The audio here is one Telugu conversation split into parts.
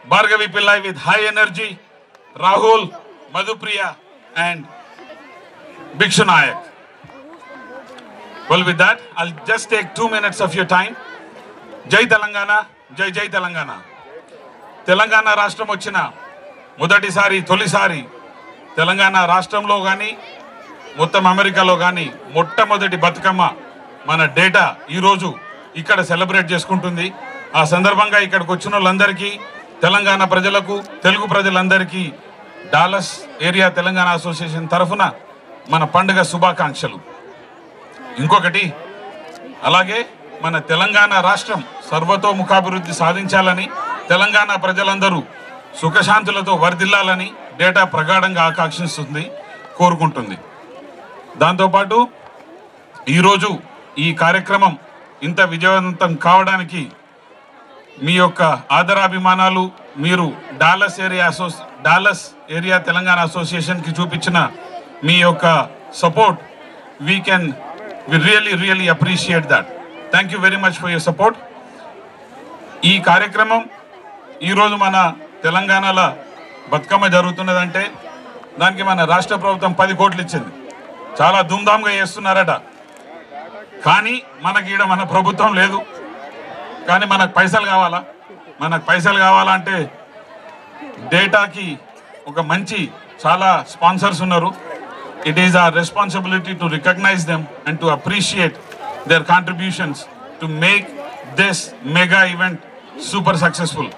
Bhargavi Pillai with high energy, Rahul, Madhupriya and Bhikshu Nayak. Well, with that, I'll just take 2 minutes of your time. Jai Telangana, Jai Jai Telangana. Telangana Rashtam Ochina, Modatisari, Tolisari, Telangana Rashtamlo Gani, Mottam Amerikalo Gani, Mottamodati Batukama, Mana data, ee roju ikkada celebrate cheskuntundi. ఆ సందర్భంగా ఇక్కడికి వచ్చిన వాళ్ళందరికీ తెలంగాణ ప్రజలకు తెలుగు ప్రజలందరికీ డాలస్ ఏరియా తెలంగాణ అసోసియేషన్ తరఫున మన పండుగ శుభాకాంక్షలు. ఇంకొకటి, అలాగే మన తెలంగాణ రాష్ట్రం సర్వతోముఖాభివృద్ధి సాధించాలని, తెలంగాణ ప్రజలందరూ సుఖశాంతులతో వర్ధిల్లాలని డేటా ప్రగాఢంగా ఆకాంక్షిస్తుంది, కోరుకుంటుంది. దాంతోపాటు ఈరోజు ఈ కార్యక్రమం ఇంత విజయవంతం కావడానికి మీ యొక్క ఆదరాభిమానాలు, మీరు డాలస్ ఏరియా తెలంగాణ అసోసియేషన్కి చూపించిన మీ యొక్క support, we really appreciate that. Thank you very much for your support. ఈ కార్యక్రమం ఈరోజు మన తెలంగాణలో బతుకమ్మ జరుగుతున్నదంటే దానికి మన రాష్ట్ర ప్రభుత్వం 10 కోట్లు ఇచ్చింది. చాలా ధూమ్ధామ్గా చేస్తున్నారట. కానీ మనకి ఈడ మన ప్రభుత్వం లేదు. కానీ మనకు పైసలు కావాలంటే డేటాకి ఒక మంచి చాలా స్పాన్సర్స్ ఉన్నారు. It is our responsibility to recognize them and to appreciate their contributions to make this mega event super successful.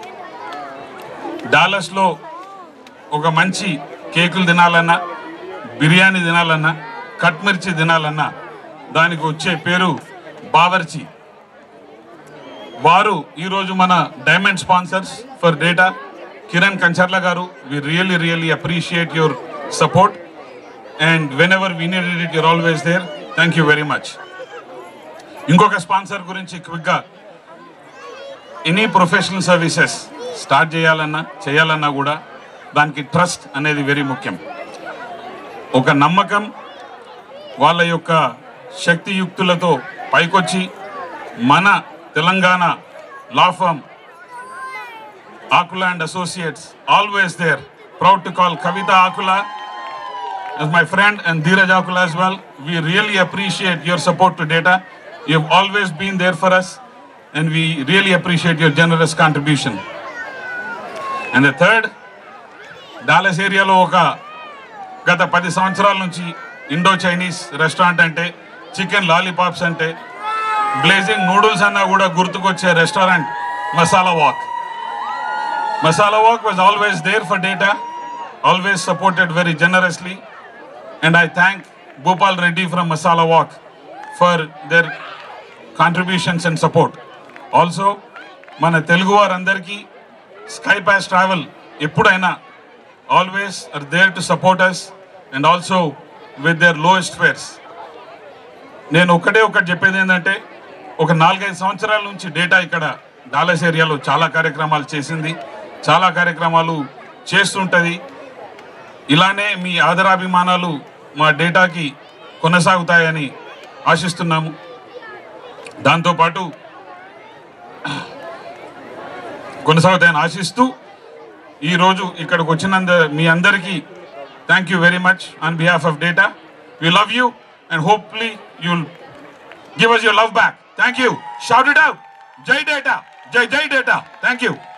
డాలస్లో ఒక మంచి కేకులు తినాలన్నా, బిర్యానీ తినాలన్నా, కట్ మిర్చి తినాలన్నా దానికి వచ్చే పేరు బావర్చి. వారు ఈరోజు మన diamond sponsors for DATA Kiran Kancharla గారు. We really appreciate your support and whenever we needed it you're always there. Thank you very much. ఇంకొక స్పాన్సర్ గురించి క్విక్గా, ఎనీ ప్రొఫెషనల్ సర్వీసెస్ స్టార్ట్ చేయాలన్నా కూడా దానికి ట్రస్ట్ అనేది వెరీ ముఖ్యం. ఒక నమ్మకం, వాళ్ళ యొక్క శక్తియుక్తులతో పైకొచ్చి మన Telangana law firm Akula and Associates, always there, proud to call Kavita Akula as my friend and Dheeraj Akula as well. We really appreciate your support to data. You have always been there for us and we really appreciate your generous contribution. And the third, Dallas area lo oka gata 10 సంవత్సరాల నుంచి ఇండో చైనీస్ రెస్టారెంట్ అంటే, చికెన్ లాలీపాప్స్ అంటే, బ్లేజింగ్ నూడిల్స్ అన్నా కూడా గుర్తుకొచ్చే restaurant Masala wok. Masala wok was always there for DATA, always supported very generously. And I thank Bhupal Reddy from Masala wok for their contributions and support. Also మన తెలుగు వారందరికీ స్కై పాస్ ట్రావెల్ ఎప్పుడైనా always are there to support us and also with their lowest fares. నేను ఒకటి చెప్పేది ఏంటంటే, ఒక 4-5 సంవత్సరాల నుంచి డేటా ఇక్కడ డాలస్ ఏరియాలో చాలా కార్యక్రమాలు చేసింది, చాలా కార్యక్రమాలు చేస్తుంటుంది. ఇలానే మీ ఆదరాభిమానాలు మా డేటాకి కొనసాగుతాయని ఆశిస్తున్నాము. దాంతోపాటు కొనసాగుతాయని ఆశిస్తూ ఈరోజు ఇక్కడికి వచ్చినంత మీ అందరికీ thank you very much on behalf of DATA. We love you and hopefully you'll give us your love back. Thank you. Shout it out. Jai Data. Jai Data. Thank you.